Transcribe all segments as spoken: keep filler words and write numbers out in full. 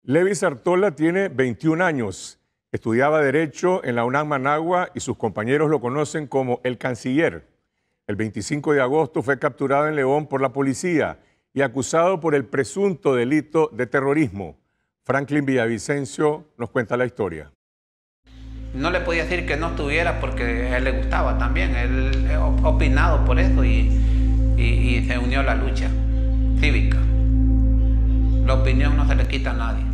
Levis Artola tiene veintiún años, estudiaba Derecho en la UNAM Managua y sus compañeros lo conocen como el Canciller. El veinticinco de agosto fue capturado en León por la policía y acusado por el presunto delito de terrorismo. Franklin Villavicencio nos cuenta la historia. No le podía decir que no estuviera porque a él le gustaba también, él ha opinado por eso y, y, y se unió a la lucha cívica. La opinión no se le quita a nadie.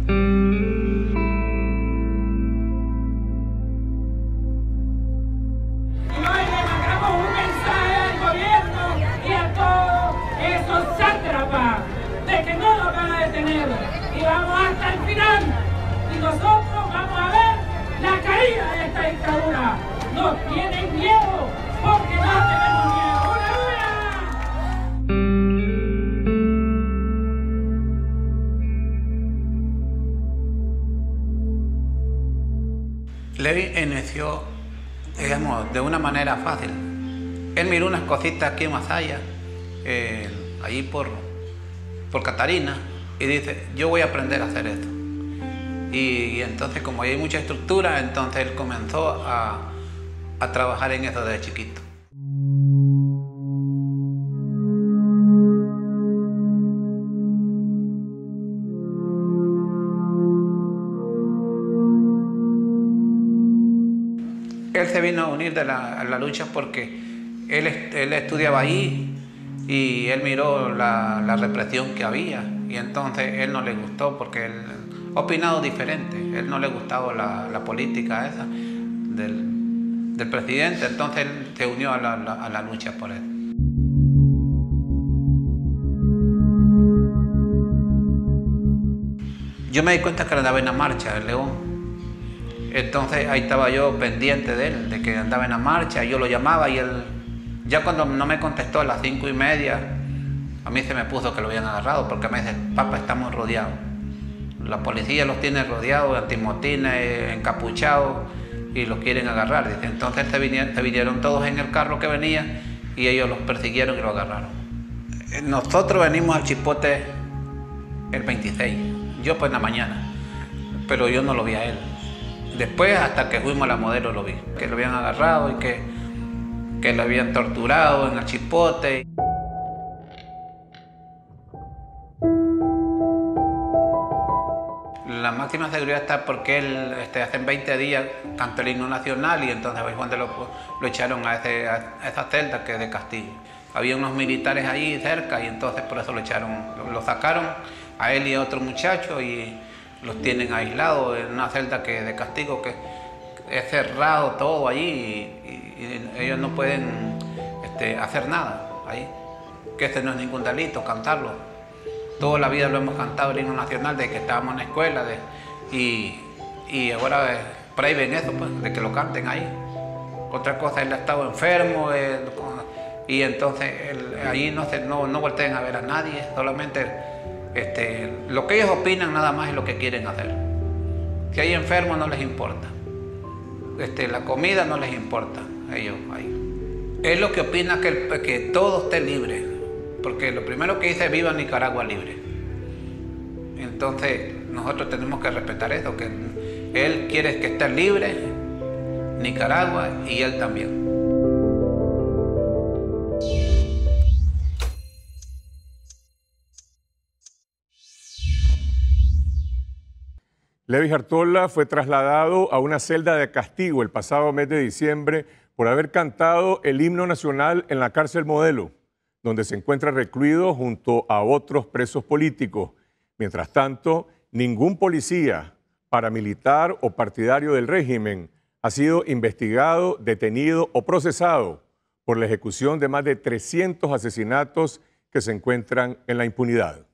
Y hoy le mandamos un mensaje al gobierno y a todos esos sátrapas de que no nos van a detener y vamos hasta el final y nosotros vamos a ver la caída de esta dictadura. Nos tienen miedo porque no tenemos miedo. ¡Una, una! Levi inició, digamos, de una manera fácil. Él miró unas cositas aquí en Masaya, eh, allí por, por Catarina, y dice, yo voy a aprender a hacer esto. Y, y entonces, como hay mucha estructura, entonces él comenzó a, a trabajar en eso desde chiquito. Él se vino a unir de la, a la lucha porque él, él estudiaba ahí y él miró la, la represión que había y entonces él no le gustó porque él ha opinado diferente, él no le gustaba la, la política esa del, del presidente, entonces él se unió a la, la, a la lucha por él. Yo me di cuenta que andaba en la marcha en León. Entonces ahí estaba yo pendiente de él, de que andaba en la marcha, yo lo llamaba y él, ya cuando no me contestó a las cinco y media, a mí se me puso que lo habían agarrado, porque me dice, papá, estamos rodeados. La policía los tiene rodeados, antimotines, encapuchados, y los quieren agarrar. Dice. Entonces se vinieron, se vinieron todos en el carro que venía, y ellos los persiguieron y lo agarraron. Nosotros venimos al Chipote el veintiséis, yo pues en la mañana, pero yo no lo vi a él. Después, hasta que fuimos a la Modelo, lo vi. Que lo habían agarrado y que, que lo habían torturado en el Chipote. La máxima seguridad está porque él, este, hace veinte días, cantó el himno nacional y entonces ahí cuando lo, lo echaron a, ese, a esa celda que es de castigo. Había unos militares ahí cerca y entonces por eso lo echaron, lo, lo sacaron a él y a otro muchacho y los tienen aislados en una celda que de castigo que es cerrado todo allí y, y, y ellos no pueden este, hacer nada ahí. Que este no es ningún delito, cantarlo. Toda la vida lo hemos cantado el himno nacional desde que estábamos en la escuela de, y, y ahora eh, prohíben eso, pues, de que lo canten ahí. Otra cosa, él ha estado enfermo eh, y entonces él, allí no, se, no, no volteen a ver a nadie, solamente Este, lo que ellos opinan nada más es lo que quieren hacer. Si hay enfermos no les importa. Este, la comida no les importa a ellos ahí. Es lo que opina que, el, que todo esté libre. Porque lo primero que dice es viva Nicaragua libre. Entonces nosotros tenemos que respetar eso, que él quiere que esté libre, Nicaragua y él también. Levis Artola fue trasladado a una celda de castigo el pasado mes de diciembre por haber cantado el himno nacional en la cárcel Modelo, donde se encuentra recluido junto a otros presos políticos. Mientras tanto, ningún policía, paramilitar o partidario del régimen ha sido investigado, detenido o procesado por la ejecución de más de trescientos asesinatos que se encuentran en la impunidad.